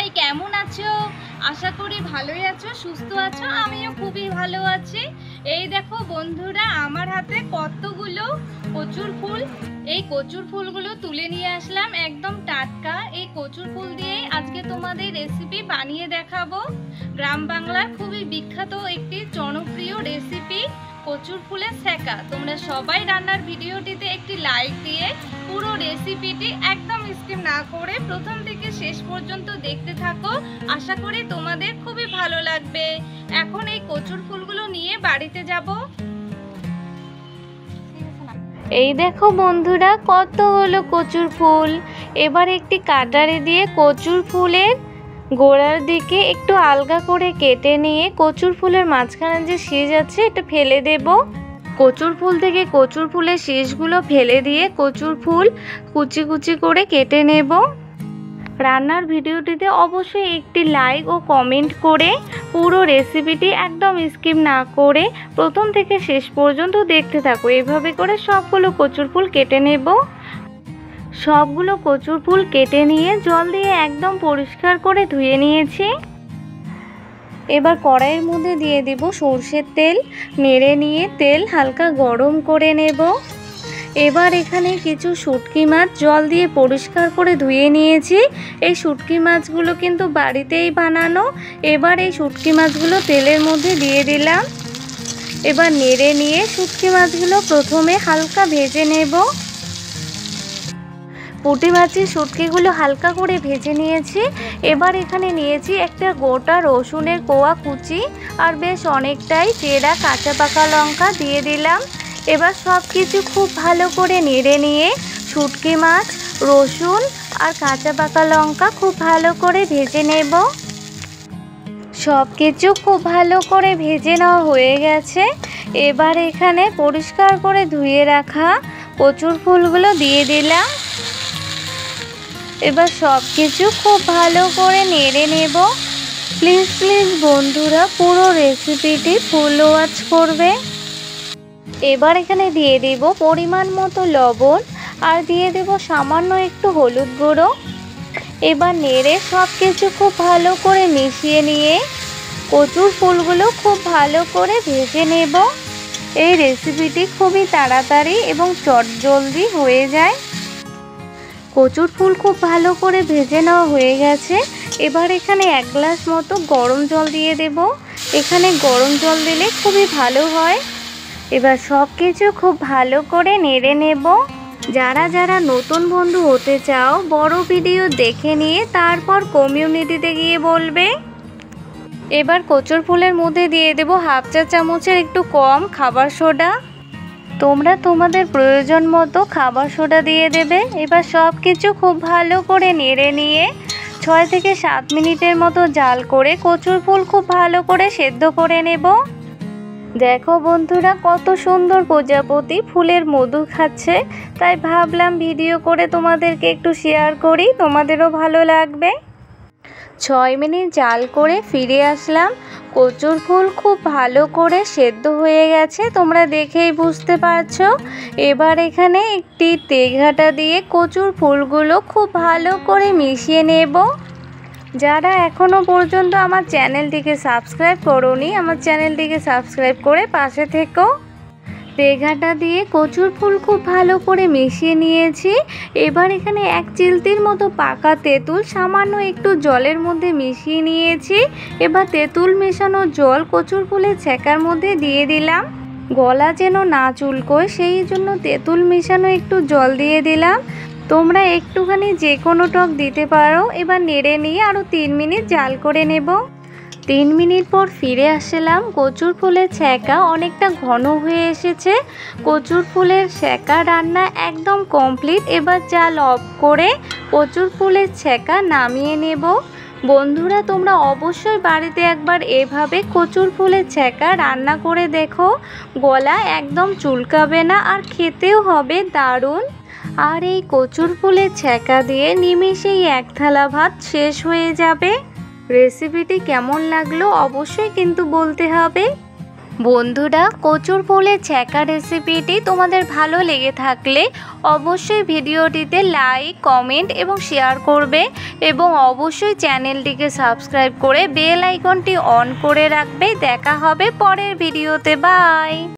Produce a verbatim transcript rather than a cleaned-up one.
কেমন আছো? আশা করি ভালোই আছো, সুস্থ আছো। আমিও খুবই ভালো আছি। এই দেখো বন্ধুরা, আমার হাতে কতগুলো কচুর ফুল। এই কচুর ফুলগুলো তুলে নিয়ে আসলাম, একদম টাটকা। এই কচুর ফুল দিয়েই আজকে তোমাদের রেসিপি বানিয়ে দেখাবো। গ্রাম বাংলার খুবই বিখ্যাত একটি জনপ্রিয় রেসিপি কচুর ফুলের সেকা। তোমরা সবাই রান্নার ভিডিওটিতে একটি লাইক দিয়ে পুরো রেসিপিটি একদম স্কিপ না করে প্রথম থেকে শেষ পর্যন্ত দেখতে থাকো। আশা করি তোমাদের খুবই ভালো লাগবে। এখন এই কচুর ফুলগুলো নিয়ে বাড়িতে যাব। এই দেখো বন্ধুরা, কত হলো কচুর ফুল। এবার একটি কাটারি দিয়ে কচুর ফুলের গোড়ার দিকে একটু আলগা করে কেটে নিয়ে কচুর ফুলের মাঝখানে যে শীষ আছে এটা ফেলে দেব। কচুর ফুল থেকে কচুর ফুলের শীষগুলো ফেলে দিয়ে কচুর ফুল কুচি কুচি করে কেটে নেব। রান্নার ভিডিওটিতে অবশ্যই একটি লাইক ও কমেন্ট করে পুরো রেসিপিটি একদম স্কিপ না করে প্রথম থেকে শেষ পর্যন্ত দেখতে থাকো। এভাবে করে সবগুলো কচুর ফুল কেটে নেব। সবগুলো কচুর ফুল কেটে নিয়ে জল দিয়ে একদম পরিষ্কার করে ধুয়ে নিয়েছি। এবার কড়াইয়ের মধ্যে দিয়ে দেব সরষের তেল। নেড়ে নিয়ে তেল হালকা গরম করে নেব। এবার এখানে কিছু শুটকি মাছ জল দিয়ে পরিষ্কার করে ধুয়ে নিয়েছি। এই শুটকি মাছগুলো কিন্তু বাড়িতেই বানানো। এবার এই শুটকি মাছগুলো তেলের মধ্যে দিয়ে দিলাম। এবার নেড়ে নিয়ে শুটকি মাছগুলো প্রথমে হালকা ভেজে নেব। পুঁটি মাছের শুটকিগুলো হালকা করে ভেজে নিয়েছি। এবার এখানে নিয়েছি একটা গোটা রসুনের কোয়া কুচি আর বেশ অনেকটাই চেরা কাঁচা পাকা লঙ্কা দিয়ে দিলাম। এবার সব কিছু খুব ভালো করে নেড়ে নিয়ে শুটকি মাছ, রসুন আর কাঁচা পাকা লঙ্কা খুব ভালো করে ভেজে নেব। সব কিছু খুব ভালো করে ভেজে নেওয়া হয়ে গেছে। এবার এখানে পরিষ্কার করে ধুয়ে রাখা কচুর ফুলগুলো দিয়ে দিলাম। এবার সব কিছু খুব ভালো করে নেড়ে নেব। প্লিজ প্লিজ বন্ধুরা পুরো রেসিপিটি ফুল ওয়াচ করবে। এবার এখানে দিয়ে দেব পরিমাণ মতো লবণ আর দিয়ে দেব সামান্য একটু হলুদ গুঁড়ো। এবার নেড়ে সব কিছু খুব ভালো করে মিশিয়ে নিয়ে কচুর ফুলগুলো খুব ভালো করে ভেজে নেব। এই রেসিপিটি খুবই তাড়াতাড়ি এবং চটজলদি হয়ে যায়। কচুর ফুল খুব ভালো করে ভেজে নেওয়া হয়ে গেছে। এবার এখানে এক গ্লাস মতো গরম জল দিয়ে দেব। এখানে গরম জল দিলে খুবই ভালো হয়। এবার সব কিছু খুব ভালো করে নেড়ে নেব। যারা যারা নতুন বন্ধু হতে চাও বড় ভিডিও দেখে নিয়ে তারপর কমিউনিটিতে গিয়ে বলবে। এবার কচুর ফুলের মধ্যে দিয়ে দেব হাফ চা চামচের একটু কম খাবার সোডা। তোমরা তোমাদের প্রয়োজন মতো খাবার সোডা দিয়ে দেবে। এবার সব কিছু খুব ভালো করে নেড়ে নিয়ে ছয় থেকে সাত মিনিটের মতো জাল করে কচুর ফুল খুব ভালো করে সেদ্ধ করে নেব। দেখো বন্ধুরা, কত সুন্দর প্রজাপতি ফুলের মধু খাচ্ছে। তাই ভাবলাম ভিডিও করে তোমাদেরকে একটু শেয়ার করি, তোমাদেরও ভালো লাগবে। ছয় মিনিট জাল করে ফিরে আসলাম। কচুর ফুল খুব ভালো করে সেদ্ধ হয়ে গেছে, তোমরা দেখেই বুঝতে পারছো। এবার এখানে একটি তেঘাটা দিয়ে কচুর ফুলগুলো খুব ভালো করে মিশিয়ে নেব। যারা এখনও পর্যন্ত আমার চ্যানেলটিকে সাবস্ক্রাইব করোনি, আমার চ্যানেলটিকে সাবস্ক্রাইব করে পাশে থেকো। তেঘাটা দিয়ে কচুর ফুল খুব ভালো করে মিশিয়ে নিয়েছি। এবার এখানে এক চিলতির মতো পাকা তেঁতুল সামান্য একটু জলের মধ্যে মিশিয়ে নিয়েছি। এবার তেঁতুল মেশানো জল কচুর ফুলের ছ্যাঁকার মধ্যে দিয়ে দিলাম। গলা যেন না চুলকোয় সেই জন্য তেঁতুল মেশানো একটু জল দিয়ে দিলাম। তোমরা একটুখানি যে কোনো টক দিতে পারো। এবার নেড়ে নিয়ে আরও তিন মিনিট জাল করে নেব। তিন মিনিট পর ফিরে আসলাম। কচুর ফুলের ছ্যাঁকা অনেকটা ঘন হয়ে এসেছে। কচুর ফুলের ছ্যাঁকা রান্না একদম কমপ্লিট। এবার জাল অফ করে কচুর ফুলের ছ্যাঁকা নামিয়ে নেব। বন্ধুরা, তোমরা অবশ্যই বাড়িতে একবার এভাবে কচুর ফুলের ছ্যাঁকা রান্না করে দেখো। গলা একদম চুলকাবে না আর খেতেও হবে দারুণ। আর এই কচুর ফুলের ছ্যাঁকা দিয়ে নিমেষেই এক থালা ভাত শেষ হয়ে যাবে। রেসিপিটি কেমন লাগলো অবশ্যই কিন্তু বলতে হবে। বন্ধুরা, কচুর ফুলের ছ্যাঁকা রেসিপিটি তোমাদের ভালো লেগে থাকলে অবশ্যই ভিডিওটিতে লাইক, কমেন্ট এবং শেয়ার করবে এবং অবশ্যই চ্যানেলটিকে সাবস্ক্রাইব করে বেল আইকনটি অন করে রাখবে। দেখা হবে পরের ভিডিওতে। বাই।